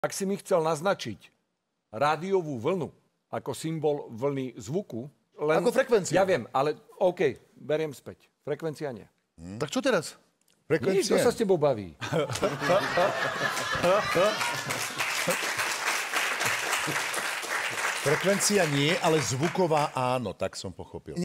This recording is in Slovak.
Ak si mi chcel naznačiť rádiovú vlnu ako symbol vlny zvuku... Len, ako frekvencia. Ja viem, ale OK, beriem späť. Frekvencia nie. Tak čo teraz? Nič, kto sa s tebou baví. Frekvencia nie, ale zvuková áno, tak som pochopil.